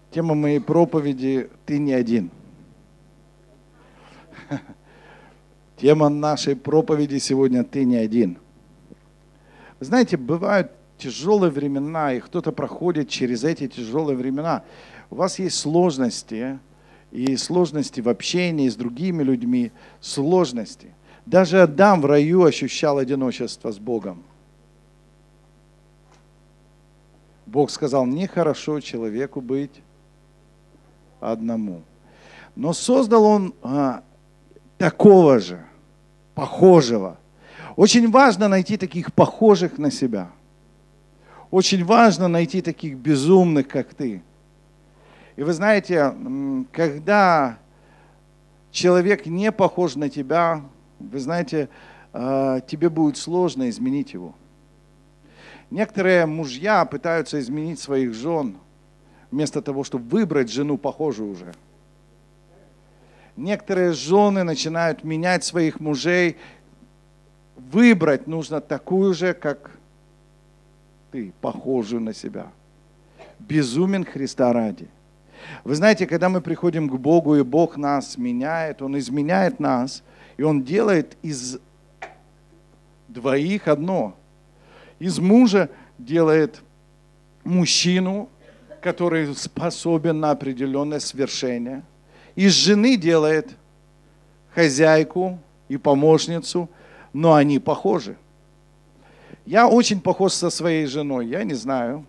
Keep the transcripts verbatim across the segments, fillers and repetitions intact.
Тема моей проповеди «Ты не один». Тема нашей проповеди сегодня «Ты не один». Вы знаете, бывают тяжелые времена, и кто-то проходит через эти тяжелые времена. У вас есть сложности, и сложности в общении с другими людьми, сложности. Даже Адам в раю ощущал одиночество с Богом. Бог сказал, нехорошо человеку быть одному. Но создал он а, такого же, похожего. Очень важно найти таких похожих на себя. Очень важно найти таких безумных, как ты. И вы знаете, когда человек не похож на тебя, вы знаете, тебе будет сложно изменить его. Некоторые мужья пытаются изменить своих жен, вместо того, чтобы выбрать жену похожую уже. Некоторые жены начинают менять своих мужей. Выбрать нужно такую же, как ты, похожую на себя. Безумен Христа ради. Вы знаете, когда мы приходим к Богу, и Бог нас меняет, Он изменяет нас, и Он делает из двоих одно. Из мужа делает мужчину, который способен на определенное свершение. Из жены делает хозяйку и помощницу, но они похожи. Я очень похож со своей женой, я не знаю.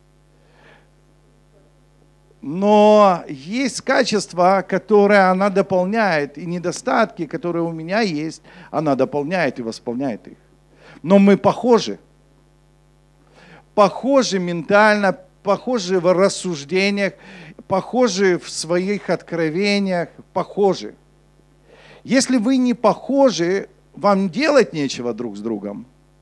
Но есть качества, которые она дополняет, и недостатки, которые у меня есть, она дополняет и восполняет их. Но мы похожи. Похожи ментально, похожи в рассуждениях, похожи в своих откровениях, похожи. Если вы не похожи, вам делать нечего друг с другом.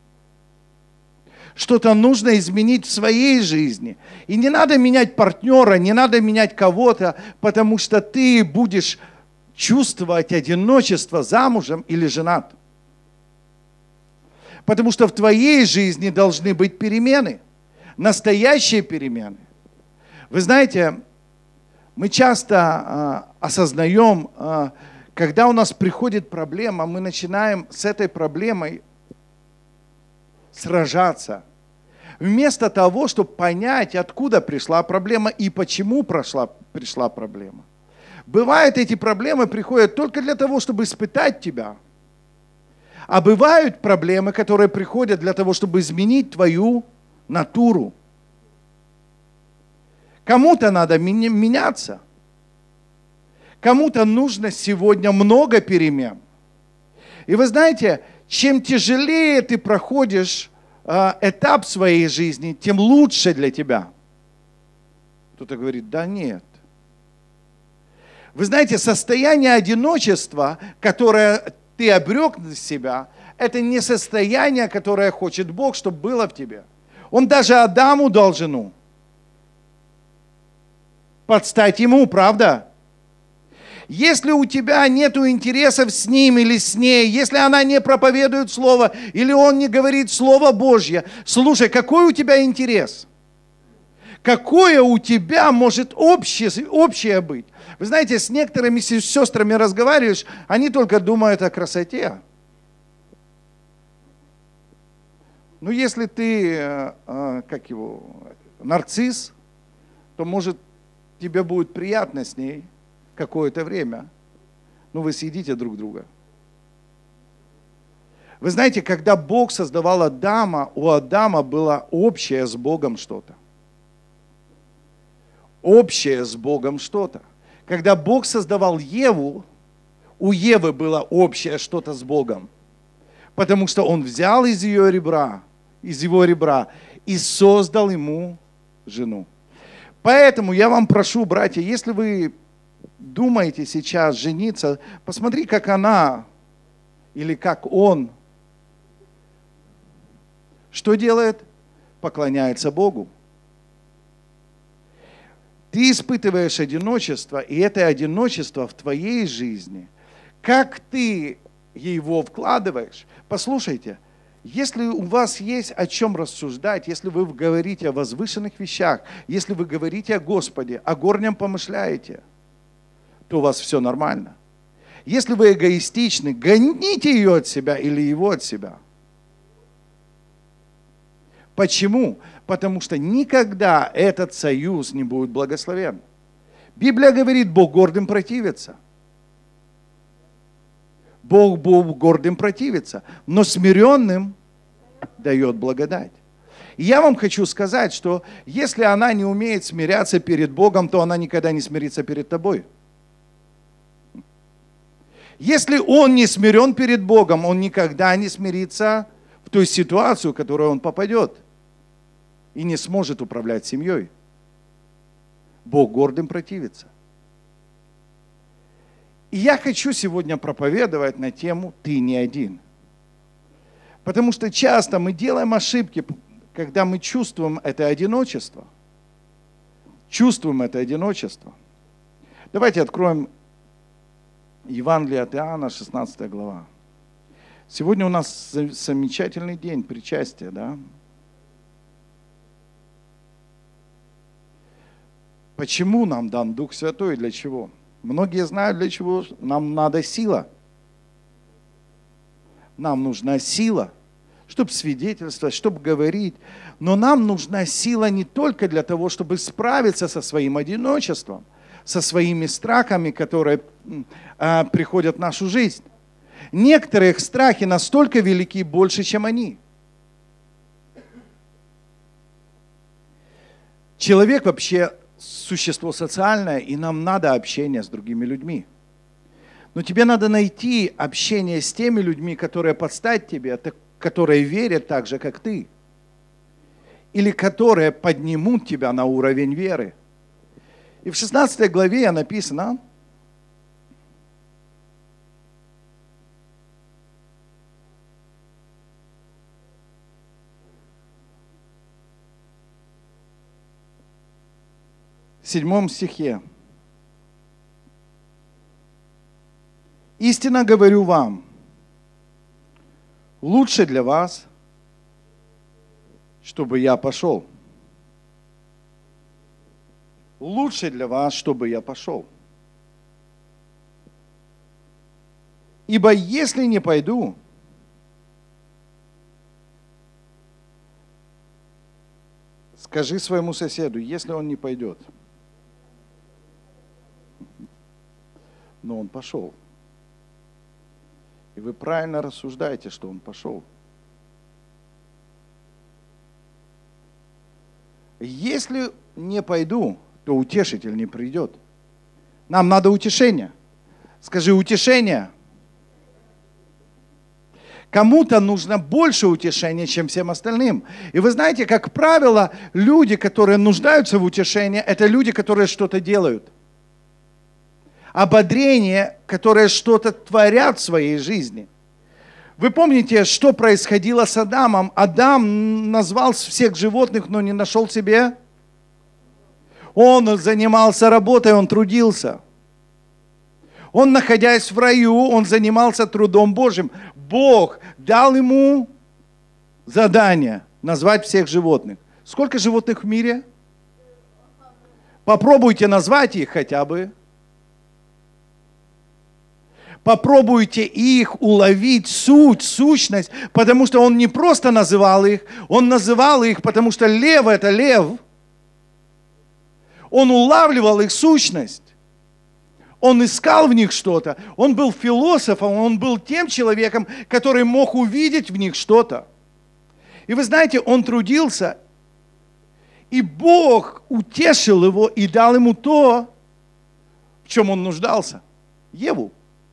Что-то нужно изменить в своей жизни. И не надо менять партнера, не надо менять кого-то, потому что ты будешь чувствовать одиночество замужем или женат. Потому что в твоей жизни должны быть перемены. Настоящие перемены. Вы знаете, мы часто а, осознаем, а, когда у нас приходит проблема, мы начинаем с этой проблемой сражаться. Вместо того, чтобы понять, откуда пришла проблема и почему прошла, пришла проблема. Бывает, эти проблемы приходят только для того, чтобы испытать тебя. А бывают проблемы, которые приходят для того, чтобы изменить твою натуру. Кому-то надо меняться. Кому-то нужно сегодня много перемен. И вы знаете, чем тяжелее ты проходишь э, этап своей жизни, тем лучше для тебя. Кто-то говорит, да нет. Вы знаете, состояние одиночества, которое ты обрек на себя, это не состояние, которое хочет Бог, чтобы было в тебе. Он даже Адаму дал жену. Подстать ему, правда? Если у тебя нет интересов с ним или с ней, если она не проповедует Слово, или он не говорит Слово Божье, слушай, какой у тебя интерес? Какое у тебя может общее, общее быть? Вы знаете, с некоторыми сестрами разговариваешь, они только думают о красоте. Ну, если ты, как его, нарцисс, то, может, тебе будет приятно с ней какое-то время. Ну, вы съедите друг друга. Вы знаете, когда Бог создавал Адама, у Адама было общее с Богом что-то. Общее с Богом что-то. Когда Бог создавал Еву, у Евы было общее что-то с Богом. Потому что Он взял из ее ребра, из его ребра и создал ему жену. Поэтому я вам прошу, братья, если вы думаете сейчас жениться, посмотри, как она или как он, что делает? Поклоняется Богу. Ты испытываешь одиночество, и это одиночество в твоей жизни. Как ты его вкладываешь? Послушайте, Если у вас есть о чем рассуждать, если вы говорите о возвышенных вещах, если вы говорите о Господе, о горнем помышляете, то у вас все нормально. Если вы эгоистичны, гоните ее от себя или его от себя. Почему? Потому что никогда этот союз не будет благословен. Библия говорит, Бог гордым противится. Бог Богу гордым противится, но смиренным дает благодать. И я вам хочу сказать, что если она не умеет смиряться перед Богом, то она никогда не смирится перед тобой. Если он не смирен перед Богом, он никогда не смирится в той ситуации, в которую он попадет, и не сможет управлять семьей. Бог гордым противится. И я хочу сегодня проповедовать на тему «Ты не один». Потому что часто мы делаем ошибки, когда мы чувствуем это одиночество. Чувствуем это одиночество. Давайте откроем Евангелие от Иоанна, шестнадцатая глава. Сегодня у нас замечательный день причастия, да? Почему нам дан Дух Святой и для чего? Многие знают, для чего нам надо сила. Нам нужна сила, чтобы свидетельствовать, чтобы говорить. Но нам нужна сила не только для того, чтобы справиться со своим одиночеством, со своими страхами, которые а, приходят в нашу жизнь. Некоторые их страхи настолько велики, больше, чем они. Человек вообще существо социальное, и нам надо общение с другими людьми. Но тебе надо найти общение с теми людьми, которые подстать тебе, которые верят так же, как ты. Или которые поднимут тебя на уровень веры. И в шестнадцатой главе написано, в седьмом стихе. «Истинно говорю вам, лучше для вас, чтобы я пошел. Лучше для вас, чтобы я пошел. Ибо если не пойду, скажи своему соседу, если он не пойдет». Но он пошел. И вы правильно рассуждаете, что он пошел. Если не пойду, то утешитель не придет. Нам надо утешение. Скажи, утешение. Кому-то нужно больше утешения, чем всем остальным. И вы знаете, как правило, люди, которые нуждаются в утешении, это люди, которые что-то делают. Ободрение, которые что-то творят в своей жизни. Вы помните, что происходило с Адамом? Адам назвал всех животных, но не нашел себе. Он занимался работой, он трудился. Он, находясь в раю, он занимался трудом Божьим. Бог дал ему задание назвать всех животных. Сколько животных в мире? Попробуйте назвать их хотя бы. Попробуйте их уловить, суть, сущность, потому что он не просто называл их, он называл их, потому что лев – это лев. Он улавливал их сущность. Он искал в них что-то. Он был философом, он был тем человеком, который мог увидеть в них что-то. И вы знаете, он трудился, и Бог утешил его и дал ему то, в чем он нуждался – Еву.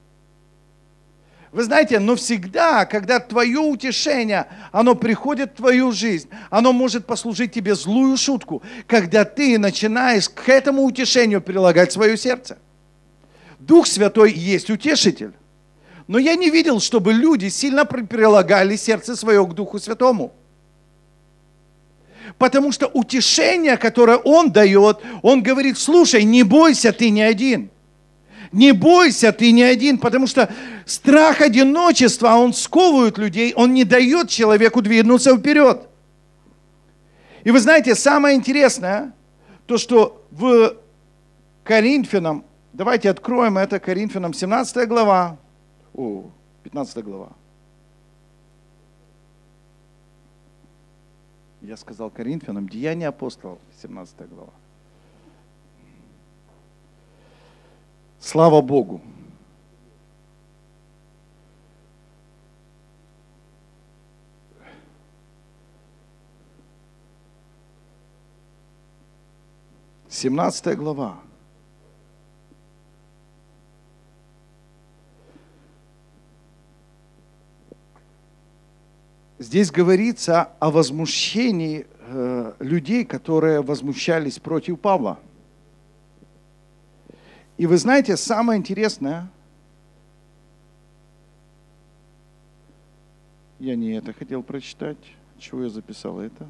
Вы знаете, но всегда, когда твое утешение, оно приходит в твою жизнь, оно может послужить тебе злую шутку, когда ты начинаешь к этому утешению прилагать свое сердце. Дух Святой есть утешитель. Но я не видел, чтобы люди сильно прилагали сердце свое к Духу Святому. Потому что утешение, которое Он дает, Он говорит, слушай, не бойся, ты не один. Не бойся, ты не один, потому что страх одиночества, он сковывает людей, он не дает человеку двинуться вперед. И вы знаете, самое интересное, то, что в Коринфянам, давайте откроем это, Коринфянам семнадцатая глава, о, пятнадцатая глава. Я сказал Коринфянам, Деяния апостолов, семнадцатая глава. Слава Богу. семнадцатая глава. Здесь говорится о возмущении э, людей, которые возмущались против Павла. И вы знаете, самое интересное, я не это хотел прочитать, чего я записал это?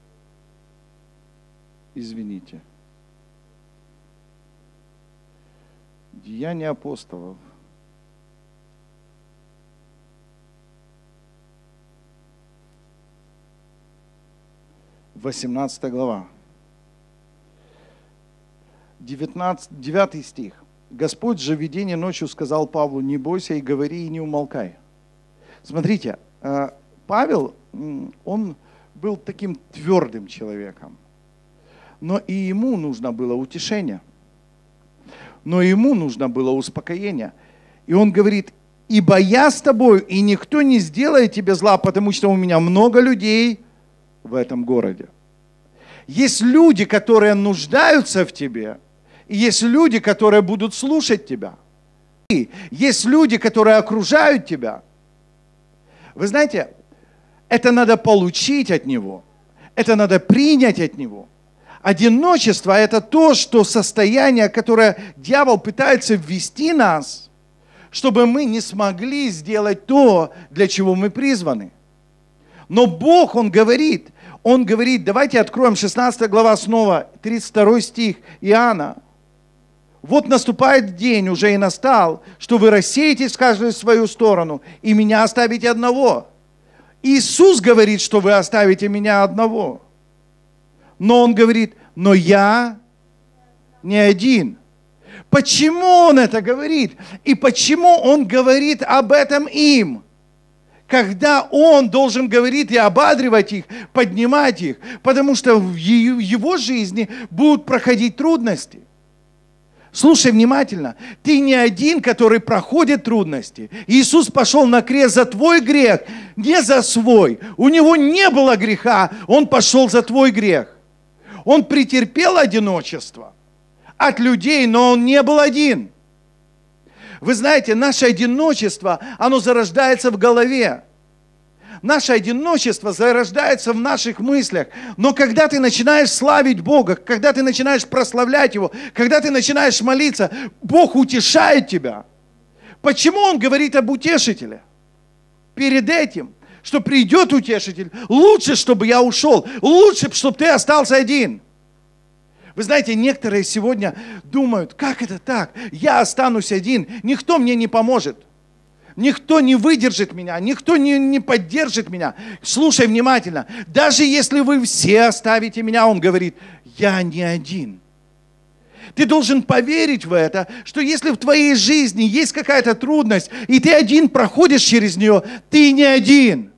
Извините. Деяния апостолов. восемнадцатая глава. девятнадцатый, девятый стих. Господь же в видении ночью сказал Павлу, не бойся и говори, и не умолкай. Смотрите, Павел, он был таким твердым человеком, но и ему нужно было утешение, но ему нужно было успокоение. И он говорит, ибо я с тобою, и никто не сделает тебе зла, потому что у меня много людей в этом городе. Есть люди, которые нуждаются в тебе, и есть люди, которые будут слушать тебя. И есть люди, которые окружают тебя. Вы знаете, это надо получить от Него, это надо принять от Него. Одиночество – это то, что состояние, которое дьявол пытается ввести нас, чтобы мы не смогли сделать то, для чего мы призваны. Но Бог, Он говорит, Он говорит, давайте откроем шестнадцатая глава снова, тридцать второй стих Иоанна. Вот наступает день, уже и настал, что вы рассеетесь каждый в свою сторону, и меня оставите одного. Иисус говорит, что вы оставите меня одного. Но Он говорит, но я не один. Почему Он это говорит? И почему Он говорит об этом им? Когда Он должен говорить и ободривать их, поднимать их, потому что в его жизни будут проходить трудности. Слушай внимательно, ты не один, который проходит трудности. Иисус пошел на крест за твой грех, не за свой. У Него не было греха, Он пошел за твой грех. Он претерпел одиночество от людей, но Он не был один. Вы знаете, наше одиночество, оно зарождается в голове. Наше одиночество зарождается в наших мыслях. Но когда ты начинаешь славить Бога, когда ты начинаешь прославлять Его, когда ты начинаешь молиться, Бог утешает тебя. Почему Он говорит об утешителе? Перед этим, что придет утешитель, лучше, чтобы я ушел, лучше, чтобы ты остался один. Вы знаете, некоторые сегодня думают, как это так? Я останусь один, никто мне не поможет. Никто не выдержит меня, никто не, не поддержит меня. Слушай внимательно, даже если вы все оставите меня, Он говорит, я не один. Ты должен поверить в это, что если в твоей жизни есть какая-то трудность, и ты один проходишь через нее, ты не один.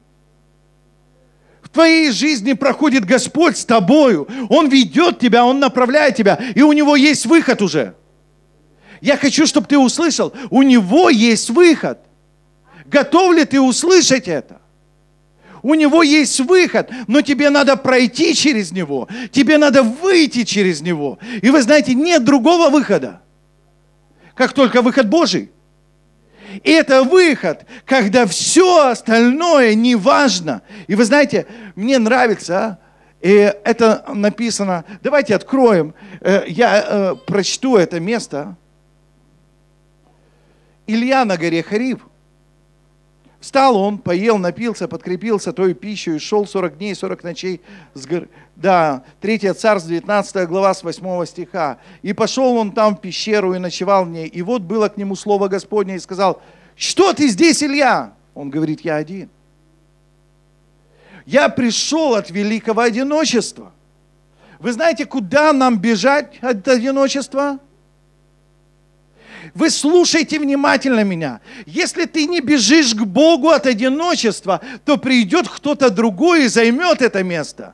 В твоей жизни проходит Господь с тобою. Он ведет тебя, Он направляет тебя, и у Него есть выход уже. Я хочу, чтобы ты услышал, у Него есть выход. Готов ли ты услышать это? У Него есть выход, но тебе надо пройти через него, тебе надо выйти через него. И вы знаете, нет другого выхода, как только выход Божий. И это выход, когда все остальное не важно. И вы знаете, мне нравится, и это написано, давайте откроем, я прочту это место. Илья на горе Хорив. Встал он, поел, напился, подкрепился той пищей и шел сорок дней, сорок ночей с горы. Да, третье Царство, девятнадцатая глава, с восьмого стиха. И пошел он там в пещеру и ночевал в ней. И вот было к нему слово Господне и сказал: что ты здесь, Илья? Он говорит: я один. Я пришел от великого одиночества. Вы знаете, куда нам бежать от одиночества? Вы слушайте внимательно меня. Если ты не бежишь к Богу от одиночества, то придет кто-то другой и займет это место.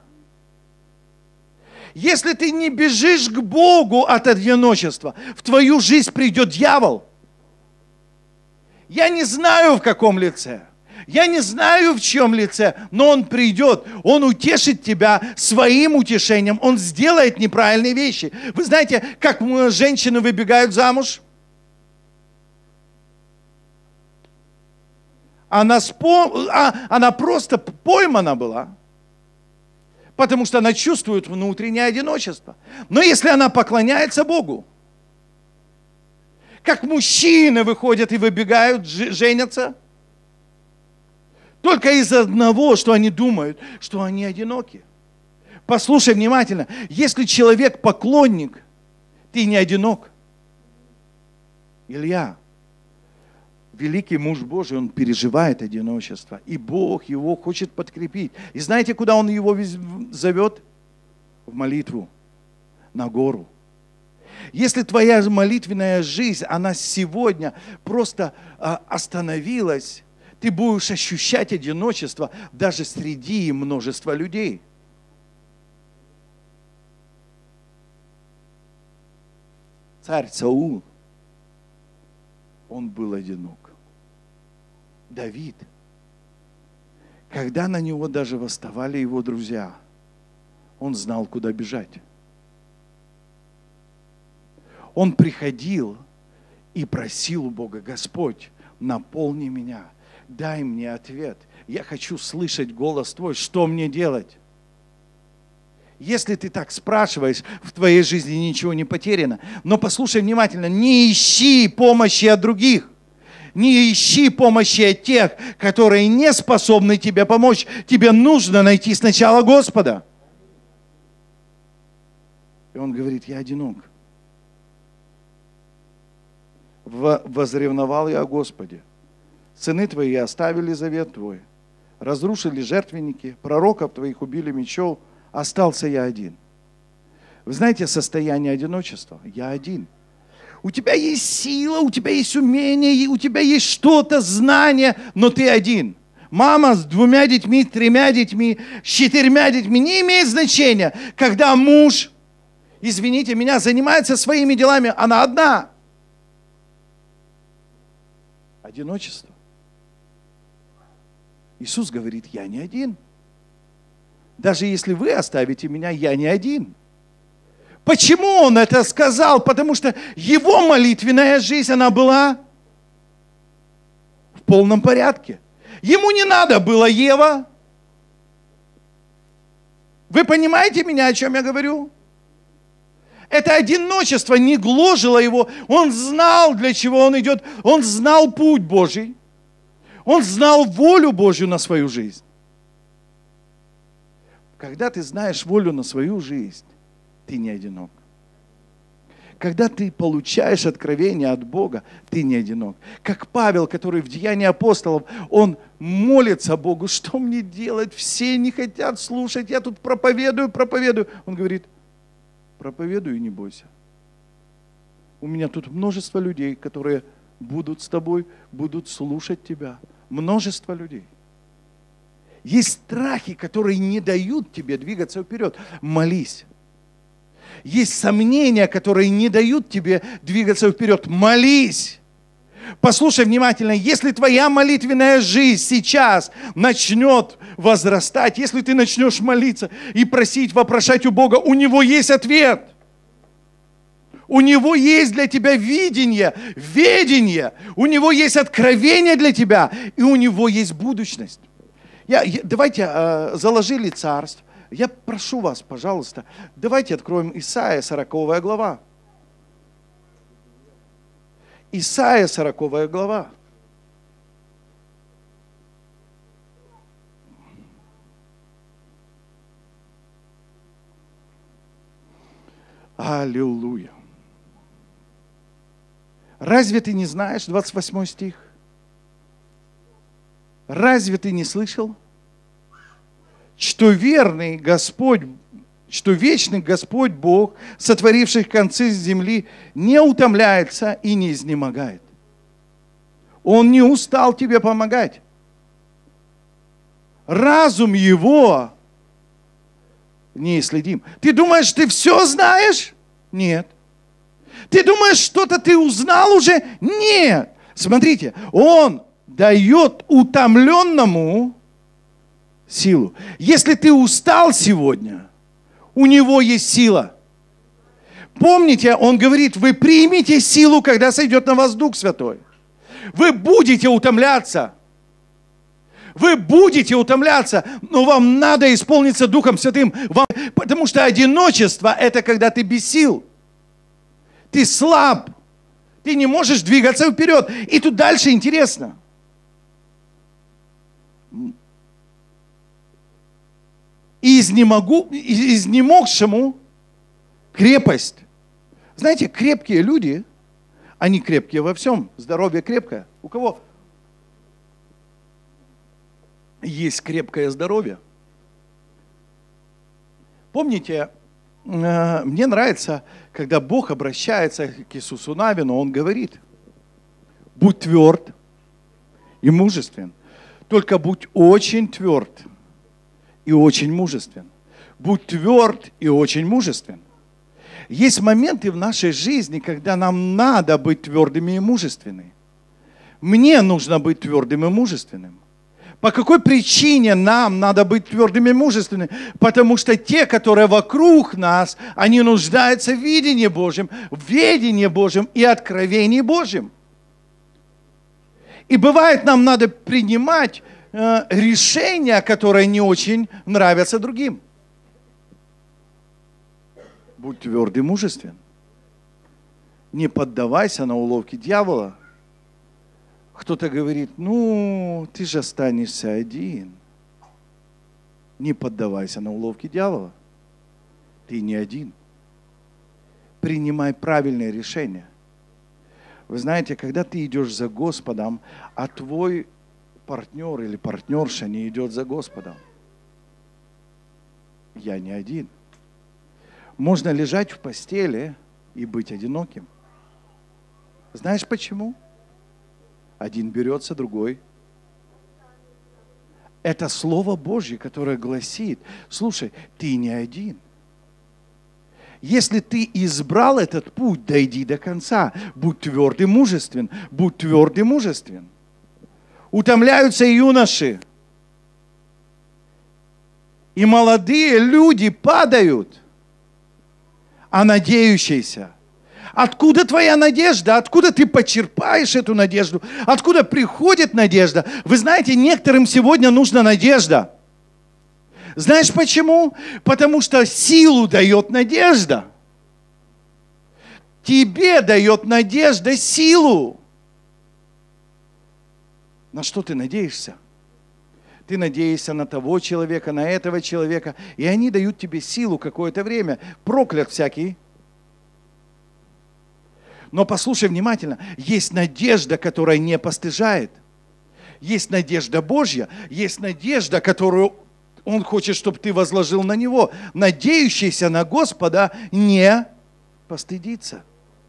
Если ты не бежишь к Богу от одиночества, в твою жизнь придет дьявол. Я не знаю, в каком лице. Я не знаю, в чьем лице, но он придет, он утешит тебя своим утешением, он сделает неправильные вещи. Вы знаете, как женщины выбегают замуж? Она, спо... а, она просто поймана была, потому что она чувствует внутреннее одиночество. Но если она поклоняется Богу, как мужчины выходят и выбегают, женятся, только из-за одного, что они думают, что они одиноки. Послушай внимательно, если человек поклонник, ты не одинок. Илья, великий муж Божий, он переживает одиночество, и Бог его хочет подкрепить. И знаете, куда он его зовет? В молитву, на гору. Если твоя молитвенная жизнь, она сегодня просто а, остановилась, ты будешь ощущать одиночество даже среди множества людей. Царь Саул, он был одинок. Давид, когда на него даже восставали его друзья, он знал, куда бежать. Он приходил и просил у Бога: Господь, наполни меня, дай мне ответ. Я хочу слышать голос Твой, что мне делать? Если ты так спрашиваешь, в твоей жизни ничего не потеряно. Но послушай внимательно, не ищи помощи от других. Не ищи помощи от тех, которые не способны тебе помочь. Тебе нужно найти сначала Господа. И он говорит: я одинок. Возревновал я о Господе. Сыны твои оставили завет твой, разрушили жертвенники, пророков твоих убили мечом, остался я один. Вы знаете состояние одиночества? Я один. У тебя есть сила, у тебя есть умение, у тебя есть что-то, знание, но ты один. Мама с двумя детьми, тремя детьми, с четырьмя детьми, не имеет значения. Когда муж, извините меня, занимается своими делами, она одна. Одиночество. Иисус говорит: я не один. Даже если вы оставите меня, я не один. Почему Он это сказал? Потому что Его молитвенная жизнь, она была в полном порядке. Ему не надо было Ева. Вы понимаете меня, о чем я говорю? Это одиночество не гложило его. Он знал, для чего он идет. Он знал путь Божий. Он знал волю Божью на свою жизнь. Когда ты знаешь волю на свою жизнь, ты не одинок. Когда ты получаешь откровение от Бога, ты не одинок. Как Павел, который в Деянии апостолов, он молится Богу: что мне делать? Все не хотят слушать, я тут проповедую, проповедую. Он говорит: проповедуй и не бойся. У меня тут множество людей, которые будут с тобой, будут слушать тебя. Множество людей. Есть страхи, которые не дают тебе двигаться вперед. Молись. Есть сомнения, которые не дают тебе двигаться вперед. Молись. Послушай внимательно, если твоя молитвенная жизнь сейчас начнет возрастать, если ты начнешь молиться и просить, вопрошать у Бога, у Него есть ответ. У Него есть для тебя видение, ведение. У Него есть откровение для тебя, и у Него есть будущность. Я, я, давайте э, заложили царство. Я прошу вас, пожалуйста, давайте откроем Исайя, сороковая глава. Исайя, сороковая глава. Аллилуйя. Разве ты не знаешь, двадцать восьмой стих? Разве ты не слышал, что верный Господь, что вечный Господь Бог, сотворивший концы земли, не утомляется и не изнемогает? Он не устал тебе помогать. Разум его неисследим. Ты думаешь, ты все знаешь? Нет. Ты думаешь, что-то ты узнал уже? Нет. Смотрите, он дает утомленному силу. Если ты устал сегодня, у него есть сила. Помните, он говорит, вы примите силу, когда сойдет на вас Дух Святой. Вы будете утомляться. Вы будете утомляться, но вам надо исполниться Духом Святым. Вам, потому что одиночество – это когда ты без сил. Ты слаб. Ты не можешь двигаться вперед. И тут дальше интересно. И изнемогу, изнемогшему крепость. Знаете, крепкие люди, они крепкие во всем. Здоровье крепкое. У кого есть крепкое здоровье? Помните, мне нравится, когда Бог обращается к Иисусу Навину, Он говорит, будь тверд и мужествен. Только будь очень тверд и очень мужествен. Будь тверд и очень мужествен. Есть моменты в нашей жизни, когда нам надо быть твердыми и мужественными. Мне нужно быть твердым и мужественным. По какой причине нам надо быть твердыми и мужественными? Потому что те, которые вокруг нас, они нуждаются в видении Божьем, в ведении Божьем и откровении Божьем. И бывает, нам надо принимать э, решения, которые не очень нравятся другим. Будь тверд и мужествен. Не поддавайся на уловки дьявола. Кто-то говорит, ну, ты же останешься один. Не поддавайся на уловки дьявола. Ты не один. Принимай правильное решение. Вы знаете, когда ты идешь за Господом, а твой партнер или партнерша не идет за Господом, я не один. Можно лежать в постели и быть одиноким. Знаешь почему? Один берется, другой. Это Слово Божье, которое гласит, слушай, ты не один. Если ты избрал этот путь, дойди до конца. Будь тверд и мужествен. Будь тверд и мужествен. Утомляются юноши. И молодые люди падают, а надеющиеся. Откуда твоя надежда? Откуда ты почерпаешь эту надежду? Откуда приходит надежда? Вы знаете, некоторым сегодня нужна надежда. Знаешь почему? Потому что силу дает надежда. Тебе дает надежда силу. На что ты надеешься? Ты надеешься на того человека, на этого человека, и они дают тебе силу какое-то время. Проклят всякий. Но послушай внимательно, есть надежда, которая не постыжает. Есть надежда Божья, есть надежда, которую Он хочет, чтобы ты возложил на Него. Надеющийся на Господа не постыдится.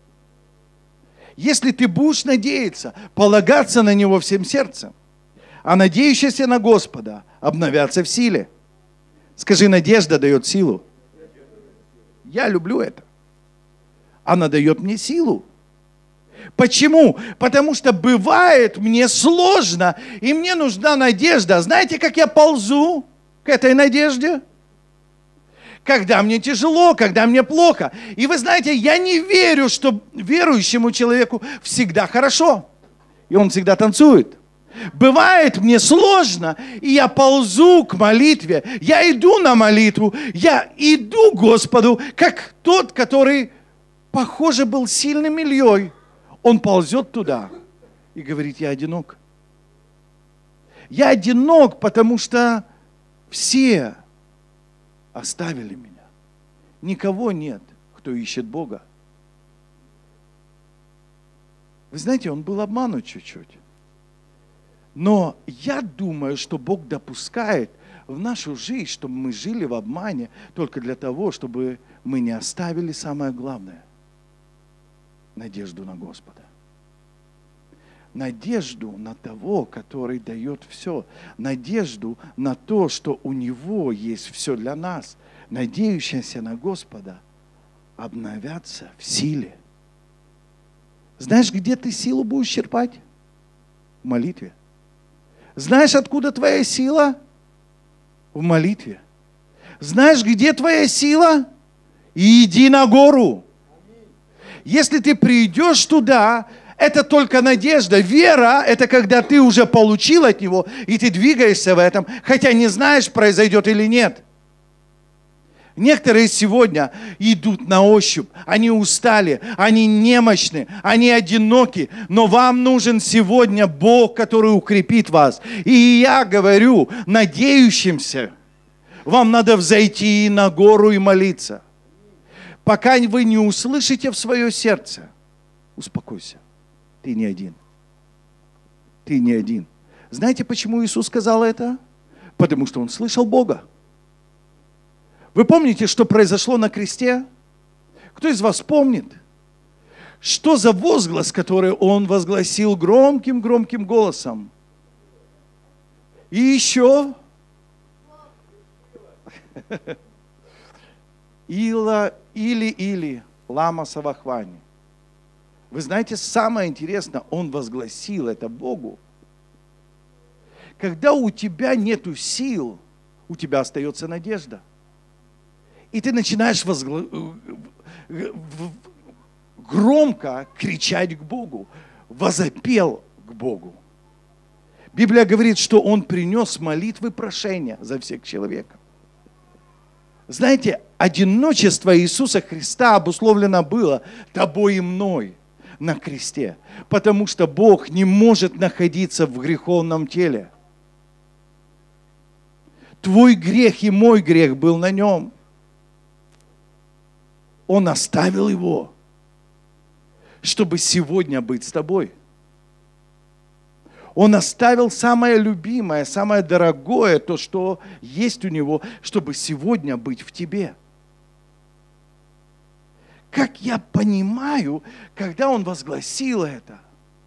Если ты будешь надеяться, полагаться на Него всем сердцем, а надеющийся на Господа обновятся в силе. Скажи, надежда дает силу. Я люблю это. Она дает мне силу. Почему? Потому что бывает мне сложно, и мне нужна надежда. Знаете, как я ползу к этой надежде? Когда мне тяжело, когда мне плохо. И вы знаете, я не верю, что верующему человеку всегда хорошо. И он всегда танцует. Бывает мне сложно, и я ползу к молитве. Я иду на молитву. Я иду к Господу, как тот, который, похоже, был сильным Ильей. Он ползет туда и говорит, я одинок. Я одинок, потому что все оставили меня. Никого нет, кто ищет Бога. Вы знаете, он был обманут чуть-чуть. Но я думаю, что Бог допускает в нашу жизнь, чтобы мы жили в обмане только для того, чтобы мы не оставили самое главное – надежду на Господа. Надежду на того, который дает все. Надежду на то, что у Него есть все для нас. Надеющиеся на Господа обновятся в силе. Знаешь, где ты силу будешь черпать? В молитве. Знаешь, откуда твоя сила? В молитве. Знаешь, где твоя сила? Иди на гору. Если ты придешь туда, это только надежда. Вера – это когда ты уже получил от Него, и ты двигаешься в этом, хотя не знаешь, произойдет или нет. Некоторые сегодня идут на ощупь, они устали, они немощны, они одиноки, но вам нужен сегодня Бог, который укрепит вас. И я говорю, надеющимся, вам надо взойти на гору и молиться. Пока вы не услышите в свое сердце, успокойся, ты не один. Ты не один. Знаете, почему Иисус сказал это? Потому что Он слышал Бога. Вы помните, что произошло на кресте? Кто из вас помнит? Что за возглас, который Он возгласил громким-громким голосом? И еще... Ила, или, или, лама савахвани. Вы знаете, самое интересное, Он возгласил это Богу. Когда у тебя нету сил, у тебя остается надежда. И ты начинаешь возгла... громко кричать к Богу. Возопел к Богу. Библия говорит, что Он принес молитвы прошения за всех человеков. Знаете, одиночество Иисуса Христа обусловлено было тобой и мной на кресте. Потому что Бог не может находиться в греховном теле. Твой грех и мой грех был на Нем. Он оставил его, чтобы сегодня быть с тобой. Он оставил самое любимое, самое дорогое, то, что есть у него, чтобы сегодня быть в тебе. Как я понимаю, когда он возгласил это,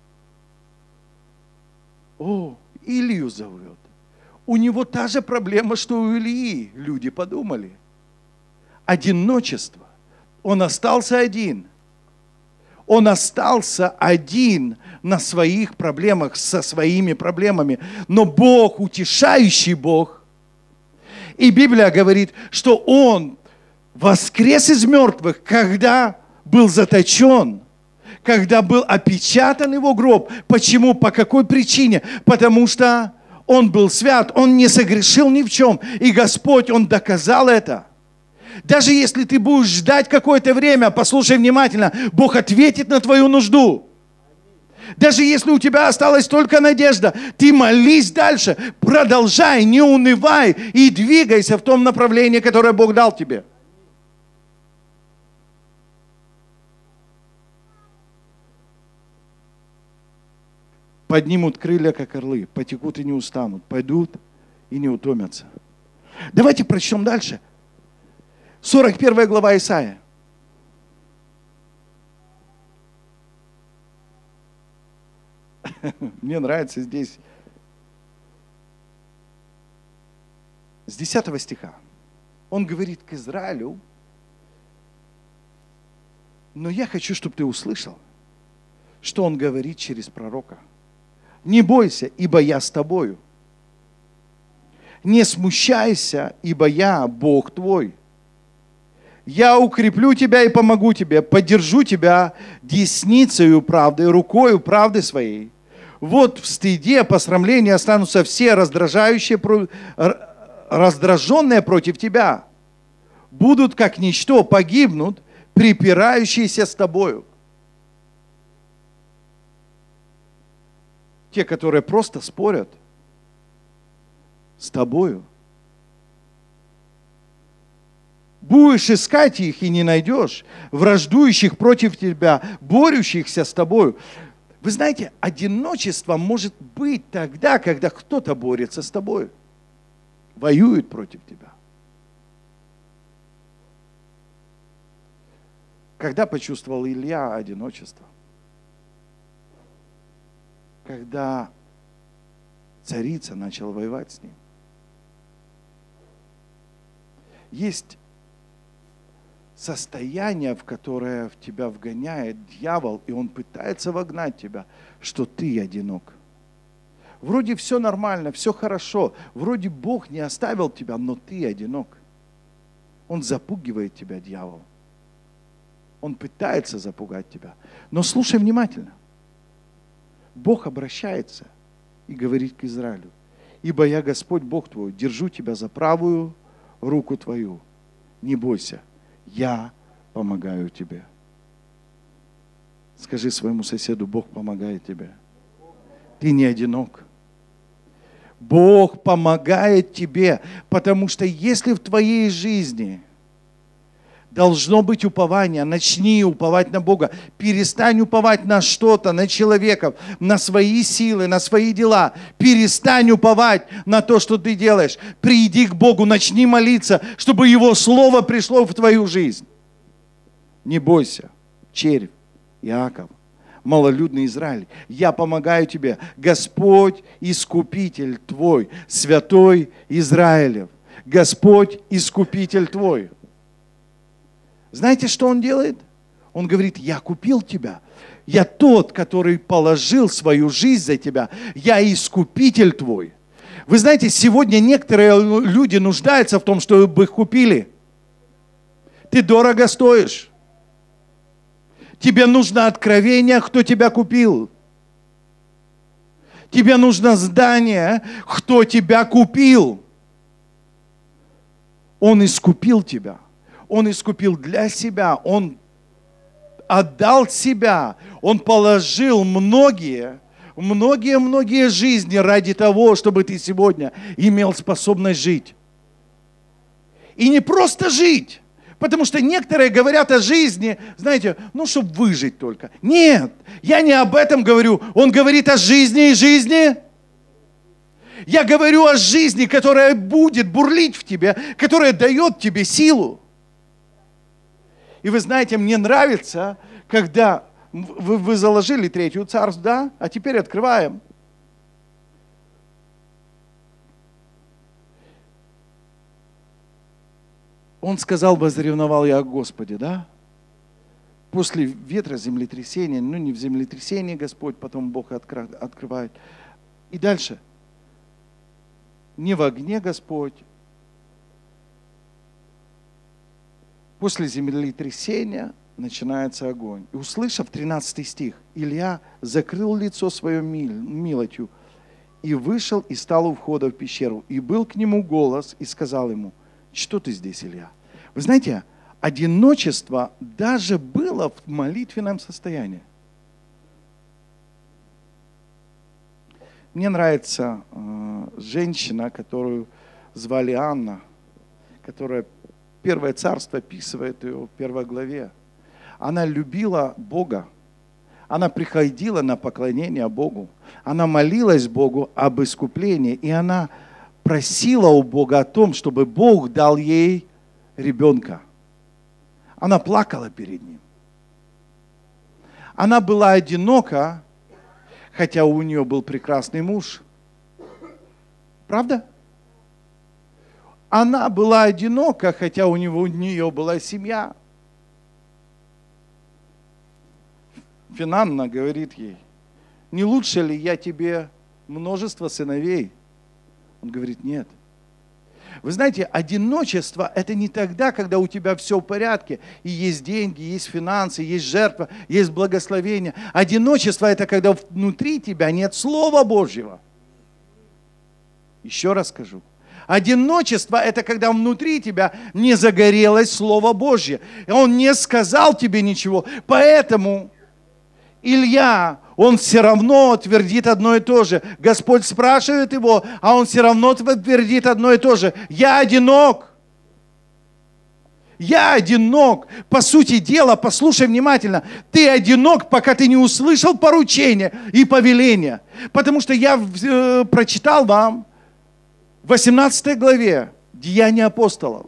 о, Илью зовет. У него та же проблема, что у Ильи, люди подумали. Одиночество. Он остался один. Он остался один на своих проблемах, со своими проблемами. Но Бог, утешающий Бог, и Библия говорит, что Он воскрес из мертвых, когда был заточен, когда был опечатан Его гроб. Почему? По какой причине? Потому что Он был свят, Он не согрешил ни в чем. И Господь, Он доказал это. Даже если ты будешь ждать какое-то время, послушай внимательно, Бог ответит на твою нужду. Даже если у тебя осталась только надежда, ты молись дальше, продолжай, не унывай и двигайся в том направлении, которое Бог дал тебе. Поднимут крылья, как орлы, потекут и не устанут, пойдут и не утомятся. Давайте прочтем дальше. сорок первая глава Исаия. Мне нравится здесь с десятого стиха. Он говорит к Израилю, но я хочу, чтобы ты услышал, что он говорит через пророка. Не бойся, ибо я с тобою. Не смущайся, ибо я Бог твой. Я укреплю тебя и помогу тебе, поддержу тебя десницею правды, рукою правды своей. Вот в стыде, посрамлении останутся все раздражающие, раздраженные против тебя. Будут как ничто, погибнут, припирающиеся с тобою. Те, которые просто спорят с тобою. Будешь искать их и не найдешь, враждующих против тебя, борющихся с тобою. Вы знаете, одиночество может быть тогда, когда кто-то борется с тобой, воюет против тебя. Когда почувствовал Илья одиночество? Когда царица начала воевать с ним. Есть состояние, в которое в тебя вгоняет дьявол, и он пытается вогнать тебя, что ты одинок. Вроде все нормально, все хорошо, вроде Бог не оставил тебя, но ты одинок. Он запугивает тебя, дьявол. Он пытается запугать тебя. Но слушай внимательно. Бог обращается и говорит к Израилю: «Ибо я Господь Бог твой, держу тебя за правую руку твою. Не бойся, я помогаю тебе». Скажи своему соседу: Бог помогает тебе. Ты не одинок. Бог помогает тебе, потому что если в твоей жизни должно быть упование, начни уповать на Бога. Перестань уповать на что-то, на человека, на свои силы, на свои дела. Перестань уповать на то, что ты делаешь. Приди к Богу, начни молиться, чтобы Его Слово пришло в твою жизнь. Не бойся, червь, Иаков, малолюдный Израиль, я помогаю тебе, Господь Искупитель твой, Святой Израилев, Господь Искупитель твой. Знаете, что Он делает? Он говорит: я купил тебя. Я тот, который положил свою жизнь за тебя. Я искупитель твой. Вы знаете, сегодня некоторые люди нуждаются в том, чтобы их купили. Ты дорого стоишь. Тебе нужно откровение, кто тебя купил. Тебе нужно здание, кто тебя купил. Он искупил тебя. Он искупил для себя, Он отдал себя, Он положил многие, многие-многие жизни ради того, чтобы ты сегодня имел способность жить. И не просто жить, потому что некоторые говорят о жизни, знаете, ну, чтобы выжить только. Нет, я не об этом говорю. Он говорит о жизни и жизни. Я говорю о жизни, которая будет бурлить в тебе, которая дает тебе силу. И вы знаете, мне нравится, когда вы, вы заложили третью царств, да? А теперь открываем. Он сказал: возревновал я о Господе, да? После ветра, землетрясения, ну не в землетрясении Господь, потом Бог откра- открывает. И дальше. Не в огне Господь. После землетрясения начинается огонь. И услышав тринадцатый стих, Илья закрыл лицо свое милостью и вышел и стал у входа в пещеру. И был к нему голос и сказал ему: что ты здесь, Илья? Вы знаете, одиночество даже было в молитвенном состоянии. Мне нравится э, женщина, которую звали Анна, которая Первое царство описывает ее в первой главе. Она любила Бога. Она приходила на поклонение Богу. Она молилась Богу об искуплении. И она просила у Бога о том, чтобы Бог дал ей ребенка. Она плакала перед Ним. Она была одинока, хотя у нее был прекрасный муж. Правда? Она была одинока, хотя у него, у нее была семья. Финанна говорит ей: не лучше ли я тебе множество сыновей? Он говорит: нет. Вы знаете, одиночество – это не тогда, когда у тебя все в порядке, и есть деньги, есть финансы, есть жертва, есть благословение. Одиночество – это когда внутри тебя нет Слова Божьего. Еще раз скажу. Одиночество – это когда внутри тебя не загорелось Слово Божье. Он не сказал тебе ничего. Поэтому Илья, он все равно твердит одно и то же. Господь спрашивает его, а он все равно твердит одно и то же. Я одинок. Я одинок. По сути дела, послушай внимательно, ты одинок, пока ты не услышал поручения и повеления. Потому что я э, прочитал вам в восемнадцатой главе Деяния апостолов.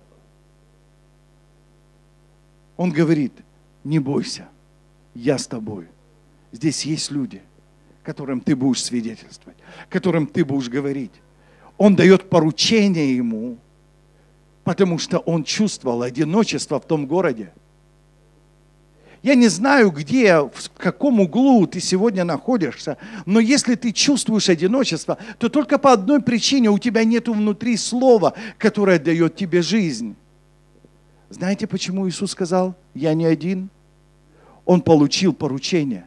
Он говорит, не бойся, я с тобой. Здесь есть люди, которым ты будешь свидетельствовать, которым ты будешь говорить. Он дает поручение ему, потому что он чувствовал одиночество в том городе. Я не знаю, где, в каком углу ты сегодня находишься, но если ты чувствуешь одиночество, то только по одной причине: у тебя нет внутри слова, которое дает тебе жизнь. Знаете, почему Иисус сказал, я не один? Он получил поручение.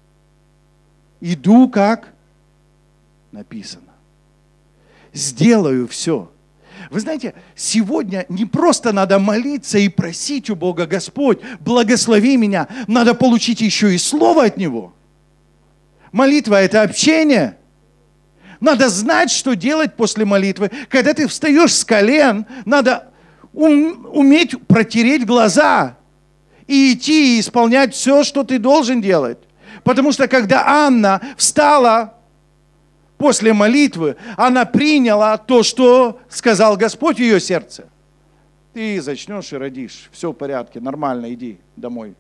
Иду, как написано. Сделаю все. Вы знаете, сегодня не просто надо молиться и просить у Бога: Господь, благослови меня. Надо получить еще и слово от Него. Молитва – это общение. Надо знать, что делать после молитвы. Когда ты встаешь с колен, надо ум, уметь протереть глаза и идти и исполнять все, что ты должен делать. Потому что когда Анна встала после молитвы, она приняла то, что сказал Господь в ее сердце. Ты зачнешь и родишь. Все в порядке, нормально, иди домой.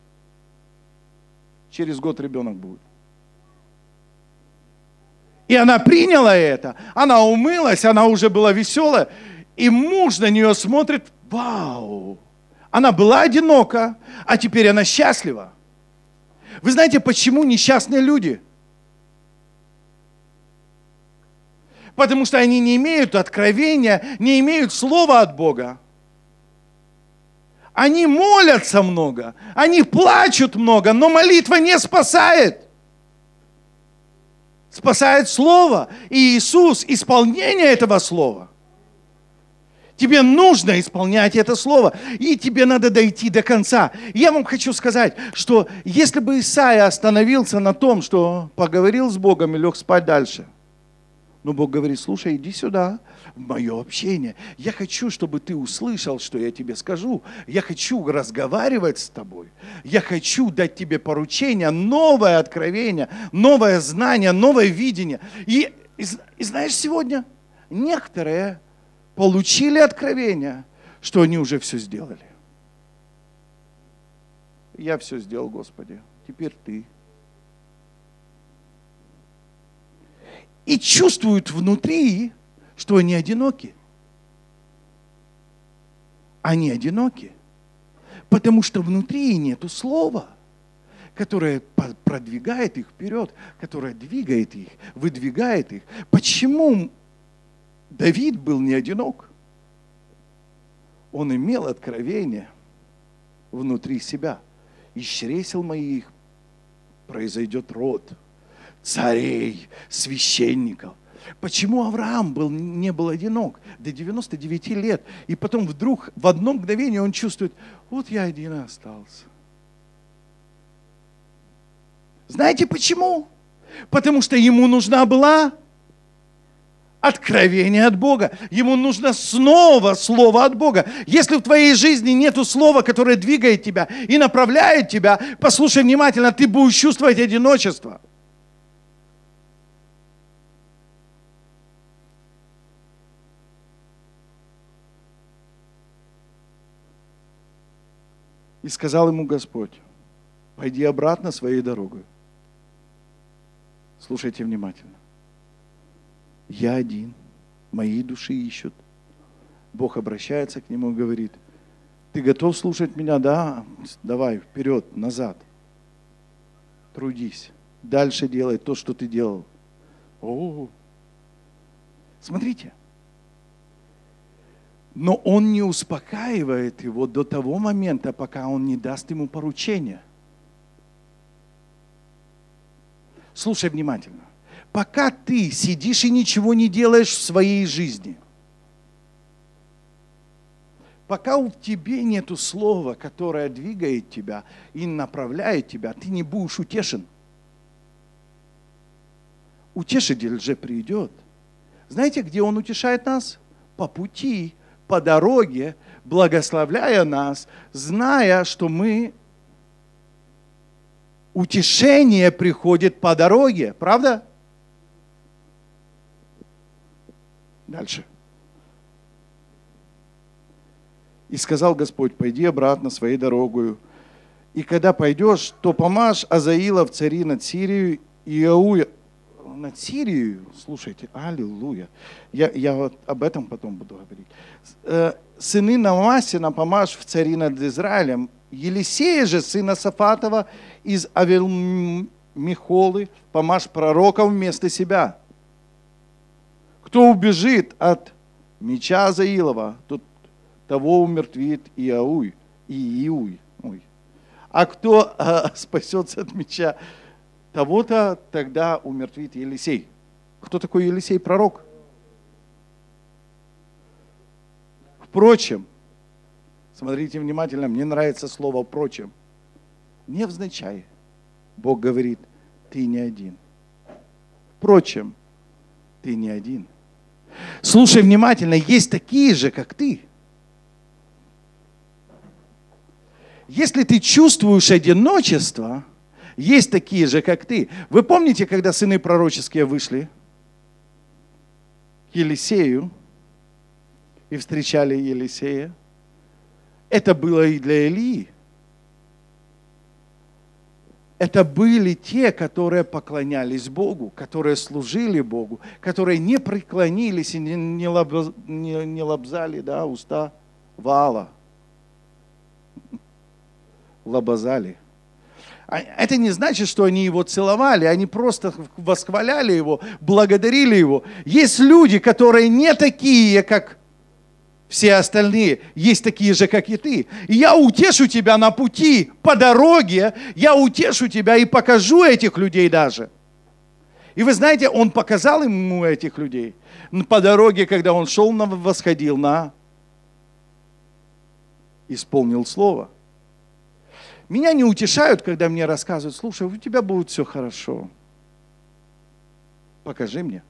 Через год ребенок будет. И она приняла это. Она умылась, она уже была веселая. И муж на нее смотрит: вау! Она была одинока, а теперь она счастлива. Вы знаете, почему несчастные люди? Потому что они не имеют откровения, не имеют слова от Бога. Они молятся много, они плачут много, но молитва не спасает. Спасает Слово. И Иисус — исполнение этого Слова. Тебе нужно исполнять это Слово, и тебе надо дойти до конца. Я вам хочу сказать, что если бы Исаия остановился на том, что поговорил с Богом и лег спать дальше, но Бог говорит: слушай, иди сюда, в мое общение. Я хочу, чтобы ты услышал, что я тебе скажу. Я хочу разговаривать с тобой. Я хочу дать тебе поручение, новое откровение, новое знание, новое видение. И, и, и знаешь, сегодня некоторые получили откровение, что они уже все сделали. Я все сделал, Господи, теперь ты. И чувствуют внутри, что они одиноки. Они одиноки, потому что внутри нету слова, которое продвигает их вперед, которое двигает их, выдвигает их. Почему Давид был не одинок? Он имел откровение внутри себя. Из чресел моих произойдет род царей, священников. Почему Авраам был, не был одинок до девяноста девяти лет, и потом вдруг в одно мгновение он чувствует: вот я один и остался. Знаете почему? Потому что ему нужна была откровение от Бога. Ему нужно снова слово от Бога. Если в твоей жизни нету слова, которое двигает тебя и направляет тебя, послушай внимательно, ты будешь чувствовать одиночество. И сказал ему Господь: пойди обратно своей дорогой. Слушайте внимательно. Я один, моей души ищут. Бог обращается к нему и говорит: ты готов слушать меня? Да, давай, вперед, назад. Трудись. Дальше делай то, что ты делал. О, смотрите. Но он не успокаивает его до того момента, пока он не даст ему поручения. Слушай внимательно. Пока ты сидишь и ничего не делаешь в своей жизни, пока у тебя нету слова, которое двигает тебя и направляет тебя, ты не будешь утешен. Утешитель же придет. Знаете, где он утешает нас? По пути, по дороге, благословляя нас, зная, что мы... Утешение приходит по дороге, правда? Дальше. И сказал Господь: пойди обратно своей дорогою. И когда пойдешь, то помажь Азаила в цари над Сирией и Иауя. Над Сирией, слушайте, аллилуйя. Я, я вот об этом потом буду говорить. Сыны Намасина помажь в цари над Израилем. Елисея же, сына Сафатова, из Авел-Михолы, помажь пророком вместо себя. Кто убежит от меча Азаилова, тот того умертвит Иауй, и Иуй. Ой. А кто а, спасется от меча, того-то тогда умертвит Елисей. Кто такой Елисей? Пророк. Впрочем, смотрите внимательно, мне нравится слово «впрочем». Невзначай Бог говорит: ты не один. Впрочем, ты не один. Слушай внимательно, есть такие же, как ты. Если ты чувствуешь одиночество, есть такие же, как ты. Вы помните, когда сыны пророческие вышли к Елисею и встречали Елисея? Это было и для Илии. Это были те, которые поклонялись Богу, которые служили Богу, которые не преклонились и не, не, лоб, не, не лобзали, да, уста Ваала. Лобозали. Это не значит, что они его целовали, они просто восхваляли его, благодарили его. Есть люди, которые не такие, как все остальные, есть такие же, как и ты. И я утешу тебя на пути, по дороге, я утешу тебя и покажу этих людей даже. И вы знаете, он показал ему этих людей по дороге, когда он шел, восходил на, исполнил слово. Меня не утешают, когда мне рассказывают: слушай, у тебя будет все хорошо. Покажи мне.